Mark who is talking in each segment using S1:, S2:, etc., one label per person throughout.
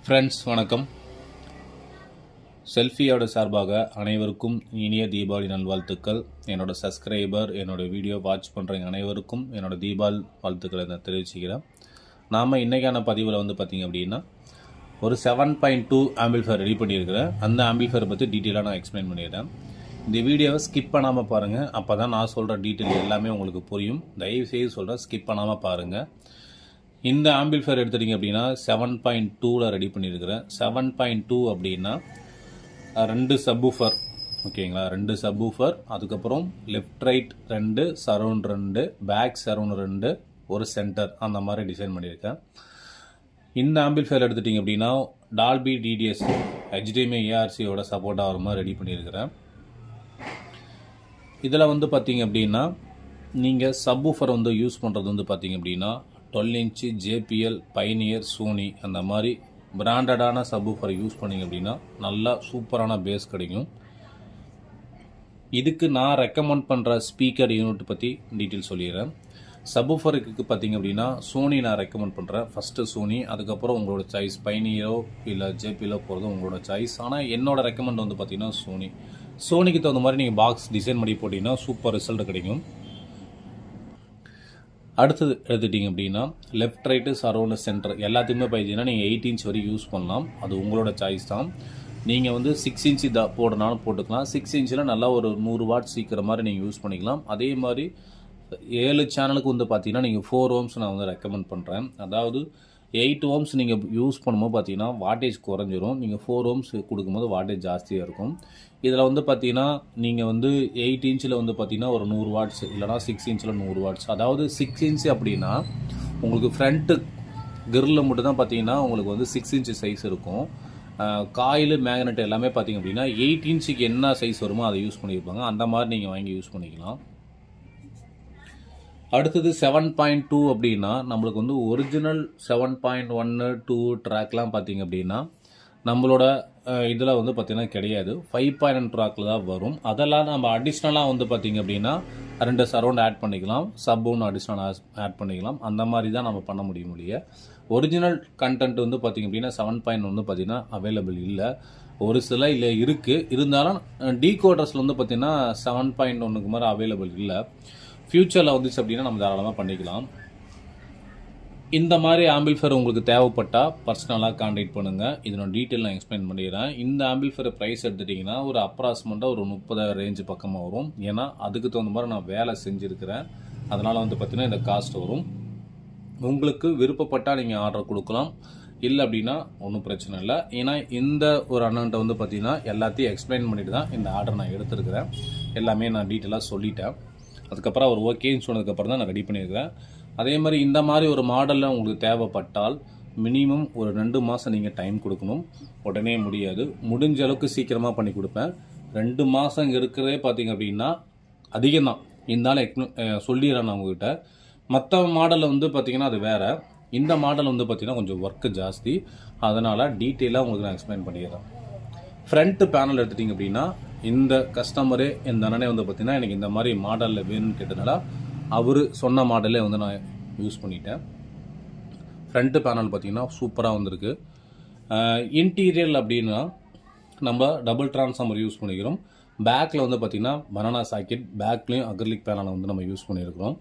S1: Friends, வணக்கம். செல்ஃபியோட சார்பாக அனைவருக்கும் இனிய தீபாவளி நல்வாழ்த்துக்கள். என்னோட சப்ஸ்கிரைபர், என்னோட வீடியோ வாட்ச் பண்ணுறவங்க அனைவருக்கும் என்னோட தீபாவளி வாழ்த்துக்களை நான் தெரிவிச்சுக்கிறேன். நாம் இன்றைக்கான பதிவில் பார்த்தீங்க அப்படின்னா ஒரு 7.2 ஆம்பிளிஃபையர் ரெடி பண்ணியிருக்கிறேன். அந்த ஆம்பிளிஃபையரை பற்றி டீட்டெயிலாக நான் எக்ஸ்பிளைன் பண்ணிடுறேன். இந்த வீடியோவை ஸ்கிப் பண்ணாமல் பாருங்கள். அப்போ தான் நான் சொல்கிற டீட்டெயில் எல்லாமே உங்களுக்கு புரியும். தயவுசெய்து சொல்கிறேன், ஸ்கிப் பண்ணாமல் பாருங்கள். இந்த ஆம்பிளிஃபையர் எடுத்துட்டிங்க அப்படின்னா 7.2ல ரெடி பண்ணியிருக்கிறேன். 7.2 அப்படின்னா 2 சப்வூஃபர், ஓகேங்களா? 2 சப்வூஃபர், அதுக்கப்புறம் left right 2, surround 2, back surround 2, ஒரு சென்டர், அந்த மாதிரி டிசைன் பண்ணியிருக்கேன். இந்த ஆம்பிளிஃபையர் எடுத்துட்டிங்க அப்படின்னா Dolby DTS HDMI ARCயோட சப்போர்ட் ஆகிற மாதிரி ரெடி பண்ணியிருக்கிறேன். இதில் பார்த்தீங்க அப்படின்னா நீங்கள் சப்வூஃபர் யூஸ் பண்ணுறது பார்த்தீங்க அப்படின்னா 12 இன்ச்சு JPL, பைனியர், சோனி அந்த மாதிரி பிராண்டடான சப்வூஃபரை யூஸ் பண்ணிங்க அப்படின்னா நல்லா சூப்பரான பேஸ் கிடைக்கும். இதுக்கு நான் ரெக்கமெண்ட் பண்ணுற ஸ்பீக்கர் யூனிட் பற்றி டீட்டெயில் சொல்லிடுறேன். சப்வூஃபருக்கு பார்த்தீங்க அப்படின்னா சோனி நான் ரெக்கமெண்ட் பண்ணுறேன். ஃபஸ்ட்டு சோனி, அதுக்கப்புறம் உங்களோட சாய்ஸ் பைனியரோ இல்லை JPLோ போகிறது உங்களோட சாய்ஸ். ஆனால் என்னோட ரெக்கமெண்ட் பார்த்தீங்கன்னா சோனி. சோனிக்கு தகுந்த மாதிரி நீங்கள் பாக்ஸ் டிசைன் பண்ணி போட்டிங்கன்னா சூப்பர் ரிசல்ட் கிடைக்கும். அடுத்தது எடுத்துட்டிங்க அப்படின்னா லெஃப்ட் ரைட்டு சரௌண்ட் சென்டர் எல்லாத்தையுமே பார்த்தீங்கன்னா நீங்கள் 8 இன்ச் வரைக்கும் யூஸ் பண்ணலாம். அது உங்களோட சாய்ஸ் தான். நீங்கள் 6 இன்ச்சு போடனாலும் போட்டுக்கலாம். 6 இன்ச்சில் நல்லா ஒரு 100 வாட் சீக்கிரம் மாதிரி நீங்கள் யூஸ் பண்ணிக்கலாம். அதே மாதிரி 7 சேனலுக்கு பார்த்தீங்கன்னா நீங்கள் 4 ohms நான் ரெக்கமெண்ட் பண்ணுறேன். அதாவது 8 ohms நீங்கள் யூஸ் பண்ணும்போது பார்த்தீங்கன்னா வாட்டேஜ் குறைஞ்சிரும். நீங்கள் 4 ohms கொடுக்கும்போது வாட்டேஜ் ஜாஸ்தியாக இருக்கும். இதில் பார்த்தீங்கன்னா நீங்கள் 8 இன்ச்சில் பார்த்தீங்கன்னா ஒரு 100 வாட்ஸ், இல்லைனா 6 இன்ச்சில் 100 வாட்ஸ். அதாவது 6 இன்ச்சு அப்படின்னா உங்களுக்கு ஃப்ரண்ட்டு கிரில்ல மட்டும் தான் பார்த்தீங்கன்னா உங்களுக்கு 6 இன்ச்சு சைஸ் இருக்கும். காயில் மேக்னெட் எல்லாமே பார்த்தீங்க அப்படின்னா 8 இன்ச்சுக்கு என்ன சைஸ் வருமோ அதை யூஸ் பண்ணியிருப்பாங்க. அந்த மாதிரி நீங்கள் வாங்கி யூஸ் பண்ணிக்கலாம். அடுத்தது 7.2 அப்படின்னா நம்மளுக்கு ஒரிஜினல் 7.1, 2 ட்ராக்லாம் பார்த்தீங்க அப்படின்னா நம்மளோட இதில் பார்த்தீங்கன்னா கிடையாது. 5.1 ட்ராக்கில் தான் வரும். அதெல்லாம் நம்ம அடிஷ்னலாக பார்த்தீங்க அப்படின்னா 2 சரௌண்ட் ஆட் பண்ணிக்கலாம், சப் ஒன்று அடிஷ்னலாக ஆட் பண்ணிக்கலாம். அந்த மாதிரி தான் நம்ம பண்ண முடியும். ஒரிஜினல் கண்டென்ட் பார்த்தீங்க அப்படின்னா 7.1 பார்த்தீங்கன்னா அவைலபிள் இல்லை. ஒரு சில இல்லை இருக்குது, இருந்தாலும் டீகோடர்ஸில் பார்த்தீங்கன்னா 7.1க்கு மாதிரி அவைலபிள் இல்லை. ஃப்யூச்சரில் வந்துச்சு அப்படின்னா நம்ம தாராளமாக பண்ணிக்கலாம். இந்த மாதிரி ஆம்பிளிஃபையர் உங்களுக்கு தேவைப்பட்டால் பர்சனலாக கான்டாக்ட் பண்ணுங்கள். இதனோட டீட்டெயில் நான் எக்ஸ்பிளைன் பண்ணிடுறேன். இந்த ஆம்பிளிஃபையர் ப்ரைஸ் எடுத்துட்டிங்கன்னா ஒரு அப்ராக்சிமேட்டாக ஒரு 30,000 ரேஞ்சு பக்கமாக வரும். ஏன்னா அதுக்கு தகுந்த மாதிரி நான் வேலை செஞ்சுருக்கிறேன். அதனால் பார்த்தீங்கன்னா இந்த காஸ்ட் வரும். உங்களுக்கு விருப்பப்பட்டால் நீங்கள் ஆர்டர் கொடுக்கலாம், இல்லை அப்படின்னா ஒன்றும் பிரச்சனை இல்லை. ஏன்னா இந்த ஒரு அண்ணன்ட்ட பார்த்தீங்கன்னா எல்லாத்தையும் எக்ஸ்பிளைன் பண்ணிட்டு தான் இந்த ஆர்டர் நான் எடுத்துருக்கிறேன். எல்லாமே நான் டீட்டெயிலாக சொல்லிட்டேன். அதுக்கப்புறம் அவர் ஓகேன்னு சொன்னதுக்கப்புறம் தான் நான் ரெடி பண்ணியிருக்கிறேன். அதே மாதிரி இந்த மாதிரி ஒரு மாடலில் உங்களுக்கு தேவைப்பட்டால் மினிமம் ஒரு 2 மாதம் நீங்கள் டைம் கொடுக்கணும். உடனே முடியாது. முடிஞ்ச அளவுக்கு சீக்கிரமாக பண்ணி கொடுப்பேன். 2 மாதம் இருக்கிறதே பார்த்தீங்க அப்படின்னா அதிகம்தான். இருந்தாலும் சொல்லிடுறேன் நான் உங்ககிட்ட. மற்ற மாடலில் பார்த்தீங்கன்னா அது வேறு. இந்த மாடல் பார்த்தீங்கன்னா கொஞ்சம் ஒர்க்கு ஜாஸ்தி. அதனால் டீட்டெயிலாக உங்களுக்கு நான் எக்ஸ்பிளைன் பண்ணிடுறேன். ஃப்ரண்ட் பேனல் எடுத்துட்டிங்க அப்படின்னா இந்த கஸ்டமரே இந்த அண்ணனே பார்த்தீங்கன்னா எனக்கு இந்த மாதிரி மாடலில் வேணும்னு கேட்டதுனால அவர் சொன்ன மாடலே நான் யூஸ் பண்ணிட்டேன். ஃப்ரண்ட் பேனல் பார்த்தீங்கன்னா சூப்பராக வந்திருக்கு. இன்டீரியர் அப்படின்னா நம்ம டபுள் டிரான்ஸ்ஃபார்மர் யூஸ் பண்ணிக்கிறோம். பேக்கில் பார்த்தீங்கன்னா பனானா சாக்கெட், பேக்லேயும் அக்ரிலிக் பேனலை நம்ம யூஸ் பண்ணியிருக்கிறோம்.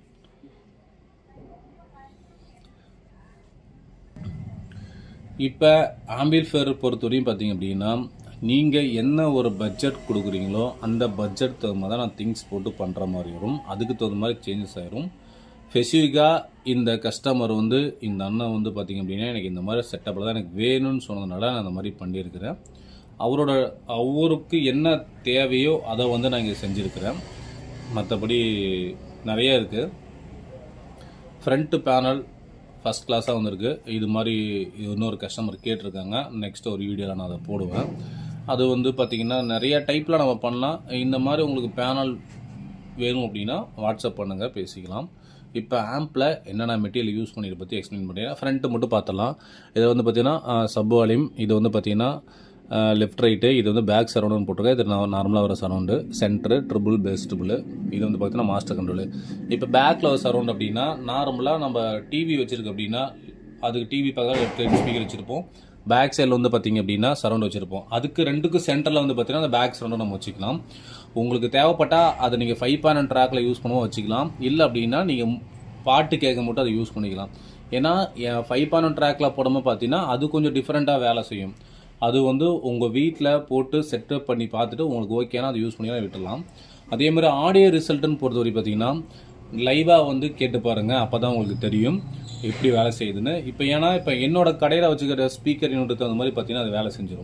S1: இப்போ ஆம்பிளிஃபையர் பொறுத்தவரையும் பார்த்தீங்க அப்படின்னா நீங்கள் என்ன ஒரு பட்ஜெட் கொடுக்குறீங்களோ அந்த பட்ஜெட் தகுந்த மாதிரி நான் திங்ஸ் போட்டு பண்ணுற மாதிரி வரும். அதுக்கு தகுந்த மாதிரி சேஞ்சஸ் ஆகிரும். ஸ்பெசிஃபிக்காக இந்த கஸ்டமர் இந்த அண்ணன் பார்த்தீங்க அப்படின்னா எனக்கு இந்த மாதிரி செட்டப்பில் தான் எனக்கு வேணும்னு சொன்னதுனால நான் அந்த மாதிரி பண்ணியிருக்கிறேன். அவருக்கு என்ன தேவையோ அதை நான் இங்கே செஞ்சுருக்கிறேன். மற்றபடி நிறைய இருக்குது. ஃப்ரண்ட் பேனல் ஃபஸ்ட் கிளாஸாக வந்திருக்கு. இது மாதிரி இன்னொரு கஸ்டமர் கேட்டிருக்காங்க. நெக்ஸ்ட் ஒரு வீடியோவில் நான் அதை போடுவேன். அது பார்த்தீங்கன்னா நிறைய டைப்பில் நம்ம பண்ணலாம். இந்த மாதிரி உங்களுக்கு பேனல் வேணும் அப்படின்னா வாட்ஸ்அப் பண்ணுங்கள், பேசிக்கலாம். இப்போ ஆம்பில் என்னென்ன மெட்டீரியல் யூஸ் பண்ணிட்டு பற்றி எக்ஸ்பிளைன் பண்ணிடுறேன். ஃப்ரண்ட்டு மட்டும் பார்த்துடலாம். இதை பார்த்தீங்கன்னா சப் வால்யூம், இது பார்த்தீங்கன்னா லெஃப்ட் ரைட்டு, இது பேக் சரௌண்டுன்னு போட்டிருக்கேன். இது நார்மலாக வர surround, centre, treble, bass treble, இது பார்த்தீங்கன்னா மாஸ்டர் கண்ட்ரோலு. இப்போ பேக்கில் ஒரு சரௌண்ட் அப்படின்னா நார்மலாக நம்ம டிவி வச்சுருக்கு அப்படின்னா அதுக்கு டிவி பக்கத்தில் ஸ்பீக்கர் வச்சுருப்போம். பேக் சைடில் வந்து பார்த்தீங்க அப்படின்னா சரௌண்ட் வச்சுருப்போம். அதுக்கு ரெண்டுக்கும் சென்டரில் வந்து பார்த்தீங்கன்னா அந்த பேக் சரௌண்டை நம்ம வச்சுக்கலாம். உங்களுக்கு தேவைப்பட்டால் அதை நீங்கள் 5.1 ட்ராக்கில் யூஸ் பண்ணுவோம் வச்சுக்கலாம். இல்லை அப்படின்னா நீங்கள் பாட்டு கேட்க மட்டும் அதை யூஸ் பண்ணிக்கலாம். ஏன்னா 5.1 ட்ராக்கில் போடாமல் பார்த்தீங்கன்னா அது கொஞ்சம் டிஃப்ரெண்ட்டாக வேலை செய்யும். அது வந்து உங்கள் வீட்டில் போட்டு செட்டப் பண்ணி பார்த்துட்டு உங்களுக்கு ஓகேனா அதை யூஸ் பண்ணிக்கலாம், விட்டுடலாம். அதே மாதிரி ஆடியோ ரிசல்ட்டுன்னு பொறுத்தவரை பார்த்தீங்கன்னா லைவாக வந்து கேட்டு பாருங்கள், அப்போ தான் உங்களுக்கு தெரியும் எப்படி வேலை செய்யுதுன்னு. இப்போ ஏன்னா இப்போ என்னோட கடையில் வச்சுக்கிற ஸ்பீக்கர் யூனிட்டுக்கு அந்த மாதிரி பார்த்தீங்கன்னா அது வேலை செஞ்சிடும்.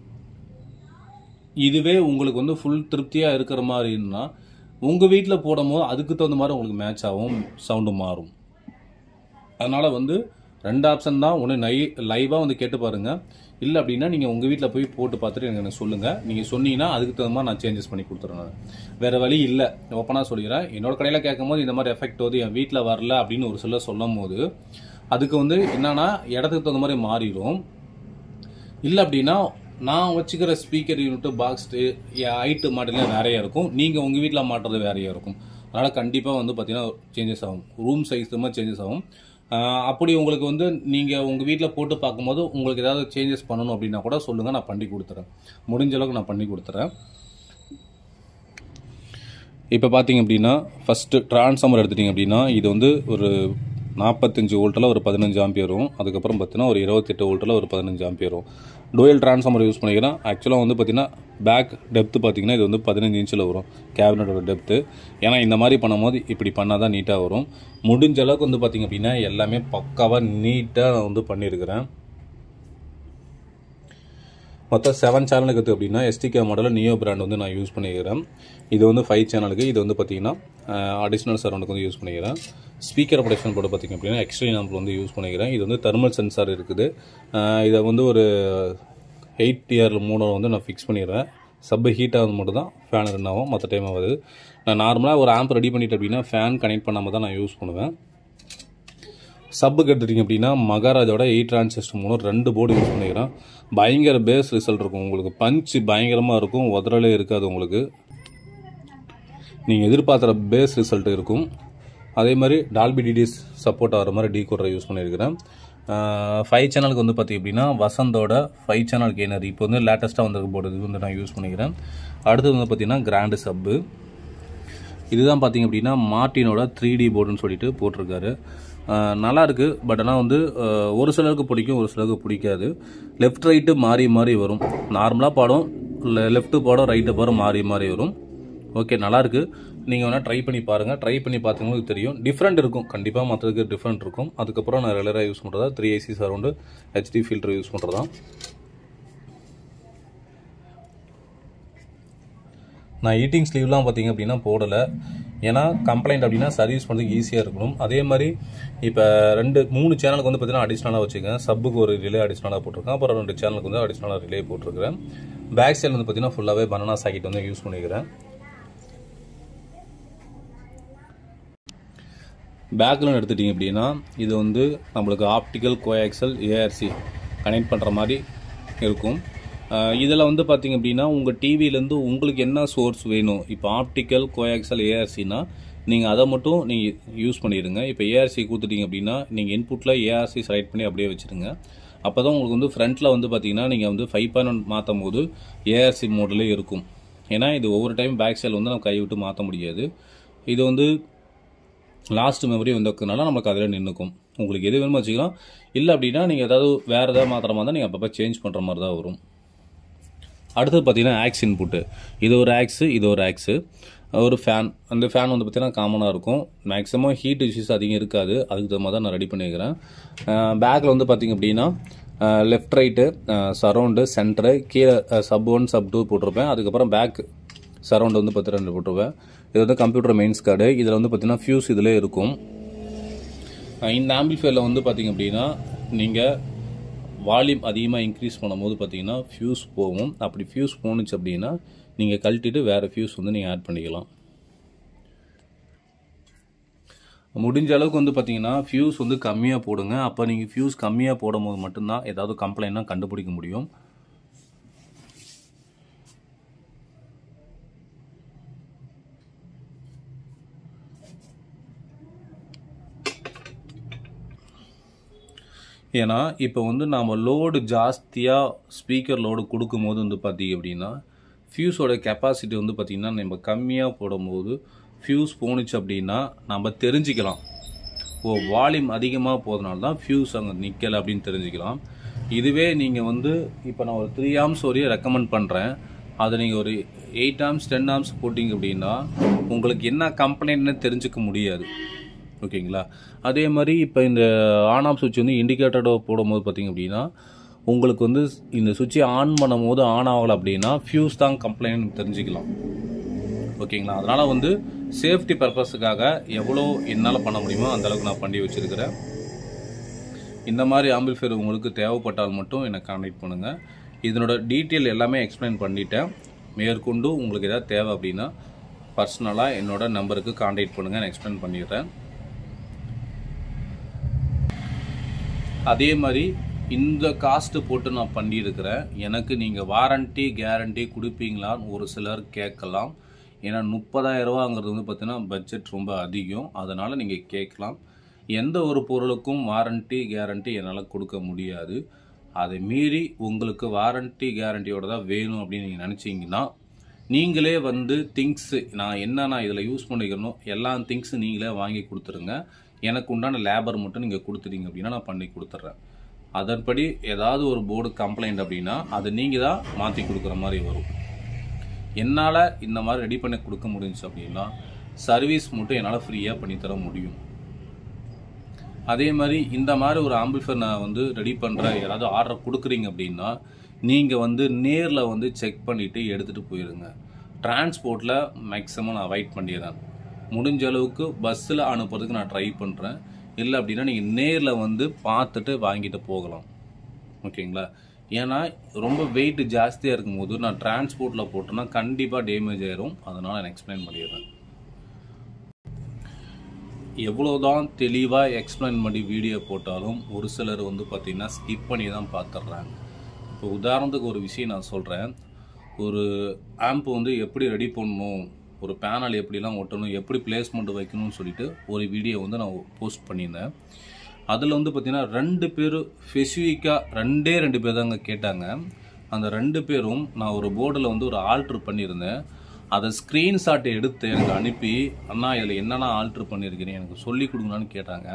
S1: இதுவே உங்களுக்கு வந்து ஃபுல் திருப்தியாக இருக்கிற மாதிரி இருந்தால் உங்கள் வீட்டில் போடும் போது அதுக்கு தகுந்த மாதிரி உங்களுக்கு மேட்ச் ஆகும், சவுண்டு மாறும். அதனால் வந்து 2 ஆப்ஷன் தான். ஒன்று லைவாக வந்து கேட்டு பாருங்கள், இல்லை அப்படின்னா நீங்கள் உங்கள் வீட்டில் போய் போட்டு பார்த்துட்டு எனக்கு சொல்லுங்கள். நீங்கள் சொன்னீங்கன்னா அதுக்கு தகுந்த மாதிரி நான் சேஞ்சஸ் பண்ணி கொடுத்துறேன். வேறு வழி இல்லை, ஓப்பனாக சொல்லிடுறேன். என்னோட கடையில் கேட்கும் போது இந்த மாதிரி எஃபெக்ட் வந்து என் வீட்டில் வரல அப்படின்னு ஒரு சிலர் சொல்லும் போது அதுக்கு வந்து என்னன்னா இடத்துக்கு தகுந்த மாதிரி மாறிடும். இல்லை அப்படின்னா நான் வச்சுக்கிற ஸ்பீக்கர் யூனிட்டு பாக்ஸு ஹைட்டு மாடலாம் வேறையாக இருக்கும், நீங்கள் உங்கள் வீட்டில் மாட்டுறது வேறையாக இருக்கும். அதனால் கண்டிப்பாக வந்து பார்த்தீங்கன்னா சேஞ்சஸ் ஆகும், ரூம் சைஸ் மாதிரி சேஞ்சஸ் ஆகும். அப்படி உங்களுக்கு வந்து நீங்கள் உங்கள் வீட்டில் போட்டு பார்க்கும்போது உங்களுக்கு ஏதாவது சேஞ்சஸ் பண்ணணும் அப்படின்னா கூட சொல்லுங்கள், நான் பண்ணி கொடுத்துறேன். முடிஞ்ச அளவுக்கு நான் பண்ணி கொடுத்துறேன். இப்போ பார்த்தீங்க அப்படின்னா ஃபஸ்ட்டு ட்ரான்ஸ்ஃபார்மர் எடுத்துட்டிங்க அப்படின்னா இது வந்து ஒரு 45 வோல்ட்டில் ஒரு 15 ஆம்பியர் வரும். அதுக்கப்புறம் பார்த்தீங்கன்னா ஒரு 28 வோல்ட்டில் ஒரு 15 ஆம்பியர் வரும். டூயல் ட்ரான்ஸ்ஃபார்மர் யூஸ் பண்ணிக்கிறேன். ஆக்சுவலாக வந்து பார்த்தீங்கன்னா பேக் டெப்த்து பார்த்தீங்கன்னா இது வந்து 15 இன்ச்சில் வரும் கேபினட்டோட டெப்த்து. ஏன்னா இந்த மாதிரி பண்ணும்போது இப்படி பண்ணால் தான் நீட்டாக வரும். முடிஞ்ச அளவுக்கு வந்து பார்த்திங்க அப்படின்னா எல்லாமே பக்காவாக நீட்டாக வந்து பண்ணியிருக்கிறேன். மொத்தம் 7 சேனலுக்கு இருக்குது அப்படின்னா எஸ்டிகே மாடலில் நியோ பிராண்ட் வந்து நான் யூஸ் பண்ணிக்கிறேன். இது வந்து 5 சேனலுக்கு. இது வந்து பார்த்திங்கன்னா அடிஷ்னல் சரௌண்டுக்கு வந்து யூஸ் பண்ணிக்கிறேன். ஸ்பீக்கர் ப்ரொடக்ஷன் போட்டு பார்த்திங்க அப்படின்னா எக்ஸ்ட்ரீம் ஆம்பிள் வந்து யூஸ் பண்ணிக்கிறேன். இது வந்து தெர்மல் சென்சார் இருக்குது. இதை வந்து ஒரு 8 டிஆர் மூணு வந்து நான் ஃபிக்ஸ் பண்ணிடுறேன். சப்பு ஹீட் ஆகுது மட்டும் தான் ஃபேன் ரன் ஆகும், மற்ற டைம் ஆகுது. நான் நார்மலாக ஒரு ஆம்ப் ரெடி பண்ணிட்டு அப்படின்னா ஃபேன் கனெக்ட் பண்ணாமல் தான் நான் யூஸ் பண்ணுவேன். சப்புக்கு எடுத்துட்டிங்க அப்படின்னா மகாராஜோட 8 டிரான்சிஸ்டர் மூலம் 2 போர்டு யூஸ் பண்ணிக்கிறேன். பயங்கர பேஸ் ரிசல்ட் இருக்கும் உங்களுக்கு, பஞ்சு பயங்கரமாக இருக்கும், உதறலே இருக்காது உங்களுக்கு, நீங்கள் எதிர்பார்க்குற பேஸ் ரிசல்ட் இருக்கும். அதே மாதிரி டால்பி டிடிஎஸ் சப்போர்ட் ஆகிற மாதிரி டீகோடரை யூஸ் பண்ணியிருக்கிறேன். 5 சேனலுக்கு வந்து பார்த்திங்க அப்படின்னா வசந்தோட 5 சேனல் கெய்னர் இப்போ வந்து லேட்டஸ்ட்டாக வந்திருக்க போர்டு இது வந்து நான் யூஸ் பண்ணிக்கிறேன். அடுத்தது வந்து பார்த்திங்கன்னா கிராண்டு சப்பு. இதுதான் பார்த்திங்க அப்படின்னா மார்ட்டினோட 3D போர்டுன்னு சொல்லிட்டு போட்டிருக்காரு. நல்லாயிருக்கு. பட் ஆனால் வந்து ஒரு சிலருக்கு பிடிக்கும், ஒரு சிலருக்கு பிடிக்காது. லெஃப்ட் ரைட்டு மாறி மாறி வரும். நார்மலாக பாடம் லெஃப்ட்டு பாடம் ரைட்டு பாடம் மாறி மாறி வரும். ஓகே, நல்லாயிருக்கு. நீங்கள் வேணால் ட்ரை பண்ணி பாருங்கள். ட்ரை பண்ணி பார்த்தீங்களுக்கு தெரியும், டிஃப்ரெண்ட் இருக்கும். கண்டிப்பாக மற்றதுக்கு டிஃப்ரெண்ட் இருக்கும். அதுக்கப்புறம் நான் ரெகுலராக யூஸ் பண்ணுறதா 3AC surround HD filter use பண்ணுறதா. நான் ஈட்டிங் ஸ்லீவ்லாம் பார்த்திங்க அப்படின்னா போடலை. ஏன்னா கம்ப்ளைண்ட் அப்படின்னா சர்வீஸ் பண்ணுறதுக்கு ஈஸியாக இருக்கணும். அதே மாதிரி இப்போ 3 சேனலுக்கு வந்து பார்த்தீங்கன்னா அடிஷ்னலாக வச்சுருக்கேன். சப்புக்கு ஒரு ரிலே அடிஷ்னலாக போட்டிருக்கேன். அப்புறம் 2 சேனலுக்கு வந்து அடிஷ்னலாக ரிலே போட்டிருக்கிறேன். பேக் சைடில் வந்து பார்த்தீங்கன்னா ஃபுல்லாகவே பனானா சாக்கெட் வந்து யூஸ் பண்ணிக்கிறேன். பேக்கில் எடுத்துட்டிங்க அப்படின்னா இது வந்து நம்மளுக்கு ஆப்டிக்கல் கோஆக்சல் ARC கனெக்ட் பண்ணுற மாதிரி இருக்கும். இதில் வந்து பார்த்திங்க அப்படின்னா உங்கள் டிவிலேருந்து உங்களுக்கு என்ன சோர்ஸ் வேணும், இப்போ ஆப்டிக்கல் கோஆக்சல் ARCனா நீங்கள் அதை மட்டும் நீங்கள் யூஸ் பண்ணிடுங்க. இப்போ ARC கொடுத்துட்டிங்க அப்படின்னா நீங்கள் இன்புட்டில் ARC செலக்ட் பண்ணி அப்படியே வச்சுருங்க. அப்போ தான் உங்களுக்கு வந்து ஃப்ரண்ட்டில் வந்து பார்த்திங்கன்னா நீங்கள் வந்து 5.1 மாற்றும் போது ARC மோடிலே இருக்கும். ஏன்னா இது ஒவ்வொரு டைம் பேக் சைடில் வந்து நம்ம கை விட்டு மாற்ற முடியாது. இது வந்து லாஸ்ட் மெமரி வந்ததுனால நமக்கு அதில் நின்றுக்கும். உங்களுக்கு எது வேணுமோ வச்சுக்கலாம். இல்லை அப்படின்னா நீங்கள் ஏதாவது வேறு ஏதாவது மாத்திர மாதிரி தான் நீங்கள் அப்பப்போ சேஞ்ச் பண்ணுற மாதிரி தான் வரும். அடுத்தது பார்த்தீங்கன்னா ஆக்ஸ் இன்புட்டு. இது ஒரு ஆக்ஸு, இது ஒரு ஆக்ஸு, ஒரு ஃபேன். அந்த ஃபேன் வந்து பார்த்தீங்கன்னா காமனாக இருக்கும். மேக்ஸிமம் ஹீட் இஷ்யூஸ் அதிகம் இருக்காது. அதுக்கு தகுந்த மாதிரி தான் நான் ரெடி பண்ணியிருக்கிறேன். பேக்கில் வந்து பார்த்திங்க அப்படின்னா லெஃப்ட் ரைட்டு சரௌண்டு சென்டரு கீழே சப் 1 சப் 2 போட்டிருப்பேன். அதுக்கப்புறம் பேக் சரௌண்டு வந்து 2 போட்டிருப்பேன். இது வந்து கம்ப்யூட்டர் மெயின்ஸ் கார்டு. இதில் வந்து பார்த்திங்கன்னா ஃபியூஸ் இதில் இருக்கும். இந்த ஆம்பிளிஃபையரில் வந்து பார்த்திங்க அப்படின்னா நீங்கள் வால்யூம் அதிகமாக இன்க்ரீஸ் பண்ணும்போது பார்த்தீங்கன்னா ஃபியூஸ் போகும். அப்படி ஃபியூஸ் போணுச்சு அப்படின்னா நீங்கள் கழட்டிட்டு வேறு ஃபியூஸ் வந்து நீங்கள் ஆட் பண்ணிக்கலாம். முடிஞ்ச அளவுக்கு வந்து பார்த்தீங்கன்னா ஃபியூஸ் வந்து கம்மியாக போடுங்க. அப்போ நீங்கள் ஃபியூஸ் கம்மியாக போடும்போது மட்டும்தான் ஏதாவது கம்ப்ளைண்ட்னா கண்டுபிடிக்க முடியும். ஏன்னா இப்போ வந்து நாம் லோடு ஜாஸ்தியாக ஸ்பீக்கர் லோடு கொடுக்கும்போது வந்து பார்த்திங்க அப்படின்னா ஃபியூஸோட கெப்பாசிட்டி வந்து பார்த்திங்கன்னா நம்ம கம்மியாக போடும்போது ஃபியூஸ் போணுச்சு அப்படின்னா நம்ம தெரிஞ்சுக்கலாம். வால்யூம் அதிகமாக போகிறதுனால தான் ஃபியூஸ் அங்கே நிற்கலை அப்படின்னு தெரிஞ்சுக்கலாம். இதுவே நீங்கள் வந்து இப்போ நான் ஒரு 3 ஆம்ஸ் வரையும் ரெக்கமெண்ட் பண்ணுறேன். அதை நீங்கள் ஒரு 8 ஆம்ஸ் 10 ஆம்ஸ் போட்டிங்க அப்படின்னா உங்களுக்கு என்ன கம்ப்ளைண்ட்னு தெரிஞ்சுக்க முடியாது. ஓகேங்களா? அதே மாதிரி இப்போ இந்த ஆன் ஆஃப் சுவிட்ச் வந்து இண்டிகேட்டரோட போடும்போது பார்த்திங்க அப்படின்னா உங்களுக்கு வந்து இந்த சுவிட்சை ஆன் பண்ணும் போது ஆன் ஆகலை அப்படின்னா ஃபியூஸ் தான் கம்ப்ளைண்ட் தெரிஞ்சுக்கலாம். ஓகேங்களா? அதனால் வந்து சேஃப்டி பர்பஸுக்காக எவ்வளோ என்னால் பண்ண முடியுமோ அந்தளவுக்கு நான் பண்ணி வச்சுருக்கிறேன். இந்த மாதிரி ஆம்பிளிஃபையர் உங்களுக்கு தேவைப்பட்டால் மட்டும் என்னை கான்டாக்ட் பண்ணுங்கள். இதனோட டீட்டெயில் எல்லாமே எக்ஸ்பிளைன் பண்ணிட்டேன். மேற்கொண்டு உங்களுக்கு எதாவது தேவை அப்படின்னா பர்சனலாக என்னோட நம்பருக்கு கான்டாக்ட் பண்ணுங்கள், நான் எக்ஸ்பிளைன் பண்ணிடுறேன். அதே மாதிரி இந்த காஸ்ட்டு போட்டு நான் பண்ணியிருக்கிறேன். எனக்கு நீங்கள் வாரண்ட்டி கேரண்டி கொடுப்பீங்களான்னு ஒரு சிலர் கேட்கலாம். ஏன்னா 30,000 ரூபாங்கிறது வந்து பார்த்தீங்கன்னா பட்ஜெட் ரொம்ப அதிகம். அதனால் நீங்கள் கேட்கலாம். எந்த ஒரு பொருளுக்கும் வாரண்ட்டி கேரண்டி என்னால் கொடுக்க முடியாது. அதை மீறி உங்களுக்கு வாரண்ட்டி கேரண்டியோட தான் வேணும் அப்படின்னு நீங்கள் நினச்சிங்கன்னா நீங்களே வந்து திங்ஸு நான் என்னென்ன இதில் யூஸ் பண்ணிக்கிறனோ எல்லா திங்ஸும் நீங்களே வாங்கி கொடுத்துருங்க. எனக்கு உண்டான லேபர் மட்டும் நீங்கள் கொடுத்துட்டீங்க அப்படின்னா நான் பண்ணி கொடுத்துட்றேன். அதன்படி ஏதாவது ஒரு போர்டு கம்ப்ளைண்ட் அப்படின்னா அதை நீங்கள் தான் மாற்றி கொடுக்குற மாதிரி வரும். என்னால் இந்த மாதிரி ரெடி பண்ணி கொடுக்க முடிஞ்சிச்சு அப்படின்னா சர்வீஸ் மட்டும் என்னால் ஃப்ரீயாக பண்ணித்தர முடியும். அதே மாதிரி இந்த மாதிரி ஒரு ஆம்பிளிஃபையர் நான் வந்து ரெடி பண்ணுறேன், யாராவது ஆர்டர் கொடுக்குறீங்க அப்படின்னா நீங்கள் வந்து நேரில் வந்து செக் பண்ணிவிட்டு எடுத்துகிட்டு போயிடுங்க. டிரான்ஸ்போர்ட்டில் மேக்ஸிமம் நான் அவாய்ட் பண்ணிடுறேன். முடிஞ்ச அளவுக்கு பஸ்ஸில் அனுப்புறதுக்கு நான் ட்ரை பண்ணுறேன். இல்லை அப்படின்னா நீங்கள் நேரில் வந்து பார்த்துட்டு வாங்கிட்டு போகலாம். ஓகேங்களா? ஏன்னா ரொம்ப வெயிட் ஜாஸ்தியாக இருக்கும்போது நான் டிரான்ஸ்போர்ட்டில் போட்டேன்னா கண்டிப்பாக டேமேஜ் ஆயிரும். அதனால் நான் எக்ஸ்பிளைன் பண்ணிடுறேன். எவ்வளோதான் தெளிவாக எக்ஸ்பிளைன் பண்ணி வீடியோ போட்டாலும் ஒரு சிலர் வந்து பார்த்திங்கன்னா ஸ்கிப் பண்ணி தான் பார்த்துட்றாங்க. இப்போ உதாரணத்துக்கு ஒரு விஷயம் நான் சொல்கிறேன். ஒரு ஆம்ப் வந்து எப்படி ரெடி பண்ணணும், ஒரு பேனல் எப்படிலாம் ஒட்டணும், எப்படி பிளேஸ்மெண்ட் வைக்கணும்னு சொல்லிட்டு ஒரு வீடியோ வந்து நான் போஸ்ட் பண்ணியிருந்தேன். அதில் வந்து பார்த்திங்கன்னா 2 பேர் ஸ்பெசிஃபிக்காக 2 பேர் தாங்க கேட்டாங்க. அந்த 2 பேரும் நான் ஒரு போர்டில் வந்து ஒரு ஆல்ட்ரு பண்ணியிருந்தேன். அதை ஸ்க்ரீன்ஷாட் எடுத்து எனக்கு அனுப்பி அண்ணா இதில் என்னென்ன ஆல்ட்ரு பண்ணியிருக்கிறேன் எனக்கு சொல்லி கொடுங்கன்னு கேட்டாங்க.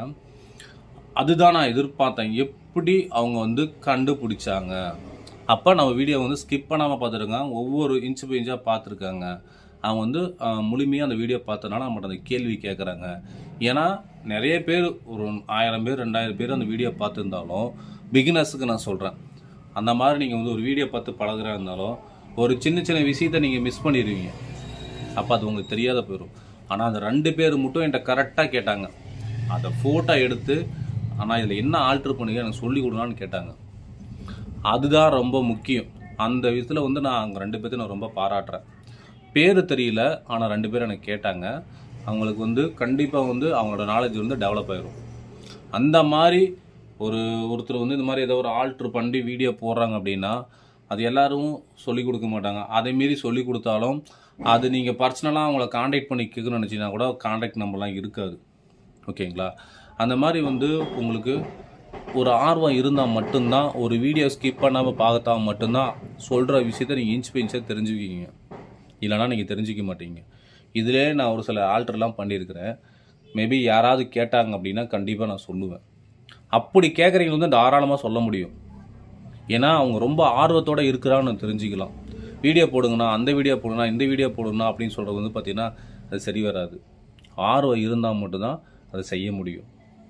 S1: அதுதான் நான் எதிர்பார்த்தேன். எப்படி அவங்க வந்து கண்டுபிடிச்சாங்க. அப்போ நம்ம வீடியோ வந்து ஸ்கிப் பண்ணாமல் பார்த்துருக்காங்க. ஒவ்வொரு இன்ச்சு பை இன்ச்சாக பார்த்துருக்காங்க. அவங்க வந்து முழுமையாக அந்த வீடியோ பார்த்தனால நம்மகிட்ட அந்த கேள்வி கேட்குறாங்க. ஏன்னா நிறைய பேர் ஒரு 1000 பேர் 2000 பேர் அந்த வீடியோ பார்த்துருந்தாலும் பிகினர்ஸுக்கு நான் சொல்கிறேன், அந்த மாதிரி நீங்கள் வந்து ஒரு வீடியோ பார்த்து பழகிறா இருந்தாலும் ஒரு சின்ன சின்ன விஷயத்தை நீங்கள் மிஸ் பண்ணிடுவீங்க. அப்போ அது உங்களுக்கு தெரியாத போயிடும். ஆனால் அந்த 2 பேர் மட்டும் என்கிட்ட கரெக்டாக கேட்டாங்க. அதை ஃபோட்டோ எடுத்து ஆனால் இதில் என்ன ஆல்ட்ரு பண்ணுங்க எனக்கு சொல்லி கொடுங்கன்னு கேட்டாங்க. அதுதான் ரொம்ப முக்கியம். அந்த விஷயத்தில் வந்து நான் அங்கே 2 பேர்த்தையும் நான் ரொம்ப பாராட்டுறேன். பேர் தெரியல, ஆனால் 2 பேர் எனக்கு கேட்டாங்க. அவங்களுக்கு வந்து கண்டிப்பாக வந்து அவங்களோட நாலேஜ் வந்து டெவலப் ஆகிடும். அந்த மாதிரி ஒருத்தர் வந்து இந்த மாதிரி ஏதோ ஒரு ஆல்ட்ரு பண்ணி வீடியோ போடுறாங்க அப்படின்னா அது எல்லோரும் சொல்லிக் கொடுக்க மாட்டாங்க. அதே மாரி சொல்லி கொடுத்தாலும் அது நீங்கள் பர்சனலாக அவங்கள காண்டாக்ட் பண்ணி கேட்கணும்னு நினச்சிங்கன்னா கூட காண்டாக்ட் நம்பர்லாம் இருக்காது. ஓகேங்களா? அந்த மாதிரி வந்து உங்களுக்கு ஒரு ஆர்வம் இருந்தால் மட்டும்தான், ஒரு வீடியோ ஸ்கிப் பண்ணாமல் பார்த்தா மட்டும்தான் சொல்கிற விஷயத்த நீங்கள் இன்ச் பை இன்ச்சாக தெரிஞ்சுக்கிங்க. இல்லைனா நீங்கள் தெரிஞ்சிக்க மாட்டீங்க. இதிலே நான் ஒரு சில ஆல்ட்ரெலாம் பண்ணியிருக்கிறேன். மேபி யாராவது கேட்டாங்க அப்படின்னா கண்டிப்பாக நான் சொல்லுவேன். அப்படி கேட்குறீங்க வந்து தாராளமாக சொல்ல முடியும். ஏன்னா அவங்க ரொம்ப ஆர்வத்தோடு இருக்கிறான்னு தெரிஞ்சுக்கலாம். வீடியோ போடுங்கண்ணா, அந்த வீடியோ போடுங்கண்ணா, இந்த வீடியோ போடுங்கண்ணா அப்படின்னு சொல்கிறது வந்து பார்த்திங்கன்னா அது சரி வராது. ஆர்வம் இருந்தால் மட்டும்தான் அதை செய்ய முடியும்.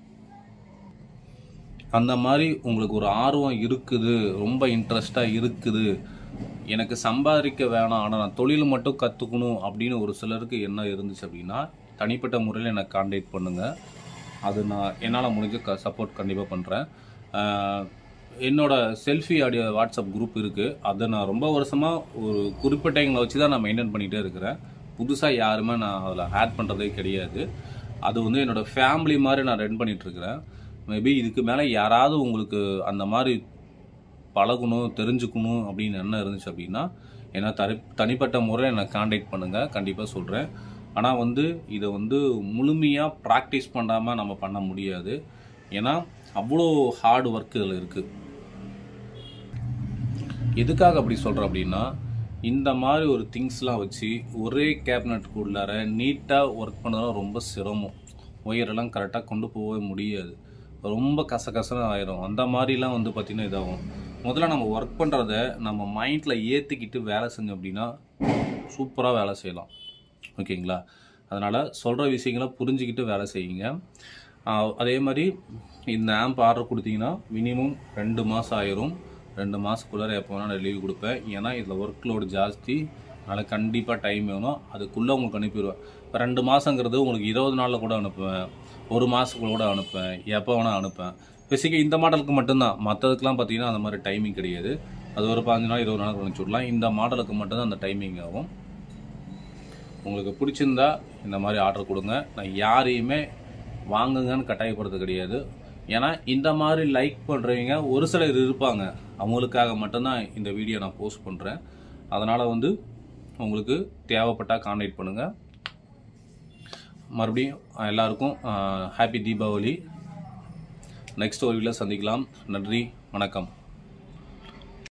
S1: அந்த மாதிரி உங்களுக்கு ஒரு ஆர்வம் இருக்குது, ரொம்ப இன்ட்ரெஸ்டாக இருக்குது, எனக்கு சம்பாதிக்க வேணாம் ஆனால் நான் தொழில் மட்டும் கற்றுக்கணும் அப்படின்னு ஒரு சிலருக்கு என்ன இருந்துச்சு அப்படின்னா தனிப்பட்ட முறையில் எனக்கு கான்டாக்ட் பண்ணுங்கள். அது நான் என்னால் முடிஞ்ச சப்போர்ட் கண்டிப்பாக பண்ணுறேன். என்னோட செல்ஃபி ஆடியோ வாட்ஸ்அப் குரூப் இருக்குது. அதை நான் ரொம்ப வருஷமாக ஒரு குறிப்பிட்டவங்களை வச்சு தான் நான் மெயின்டைன் பண்ணிகிட்டே இருக்கிறேன். புதுசாக யாருமே நான் அதில் ஆட் பண்ணுறதே கிடையாது. அது வந்து என்னோடய ஃபேமிலி மாதிரி நான் ரன் பண்ணிகிட்ருக்கிறேன். மேபி இதுக்கு மேலே யாராவது உங்களுக்கு அந்த மாதிரி பழகணும், தெரிஞ்சுக்கணும் அப்படின்னு என்ன இருந்துச்சு அப்படின்னா ஏன்னா தனிப்பட்ட முறையில் என்னை கான்டாக்ட் பண்ணுங்கள், கண்டிப்பாக சொல்கிறேன். ஆனால் வந்து இதை வந்து முழுமையாக ப்ராக்டிஸ் பண்ணாமல் நம்ம பண்ண முடியாது. ஏன்னா அவ்வளோ ஹார்ட் ஒர்க் இதில் இருக்குது. எதுக்காக அப்படி சொல்கிறேன் அப்படின்னா, இந்த மாதிரி ஒரு திங்ஸ்லாம் வச்சு ஒரே கேபினட்டுக்குள்ளார நீட்டாக ஒர்க் பண்ணதான் ரொம்ப சிரமம். ஒயரெல்லாம் கரெக்டாக கொண்டு போகவே முடியாது, ரொம்ப கசகசன்னு ஆயிரும். அந்த மாதிரிலாம் வந்து பார்த்திங்கன்னா இதாகும். முதல்ல நம்ம ஒர்க் பண்ணுறத நம்ம மைண்டில் ஏற்றிக்கிட்டு வேலை செஞ்சோம் அப்படின்னா சூப்பராக வேலை செய்யலாம். ஓகேங்களா? அதனால் சொல்கிற விஷயங்களை புரிஞ்சுக்கிட்டு வேலை செய்யுங்க. அதே மாதிரி இந்த ஆம்ப் ஆர்டர் கொடுத்தீங்கன்னா மினிமம் 2 மாதம் ஆயிரும். 2 மாதத்துக்குள்ளார எப்போ வேணால் நான் லீவ் கொடுப்பேன். ஏன்னா இதில் ஒர்க் லோடு ஜாஸ்தி, அதனால் கண்டிப்பாக டைம் வேணும். அதுக்குள்ளே உங்களுக்கு அனுப்பிடுவேன். இப்போ 2 மாதங்கிறது உங்களுக்கு 20 நாளில் கூட அனுப்புவேன், 1 மாதத்துக்குள்ள கூட அனுப்பேன், எப்போ வேணால் அனுப்பேன். பேசிக்காக இந்த மாடலுக்கு மட்டும்தான், மற்றதுக்கெலாம் பார்த்தீங்கன்னா அந்த மாதிரி டைமிங் கிடையாது. அது ஒரு 15 நாள் 20 நாள் அனுப்பிச்சி விடலாம். இந்த மாடலுக்கு மட்டும்தான் அந்த டைமிங் ஆகும். உங்களுக்கு பிடிச்சிருந்தா இந்த மாதிரி ஆர்டர் கொடுங்க. நான் யாரையுமே வாங்குங்கன்னு கட்டாயப்படுறது கிடையாது. ஏன்னா இந்த மாதிரி லைக் பண்ணுறவங்க ஒரு சிலர் இருப்பாங்க, அவங்களுக்காக மட்டும்தான் இந்த வீடியோ நான் போஸ்ட் பண்ணுறேன். அதனால் வந்து உங்களுக்கு தேவைப்பட்டால் கான்டாக்ட் பண்ணுங்கள். மறுபடியும் எல்லாருக்கும் ஹாப்பி தீபாவளி. நெக்ஸ்ட் ஒரு வீடியோவில் சந்திக்கலாம். நன்றி, வணக்கம்.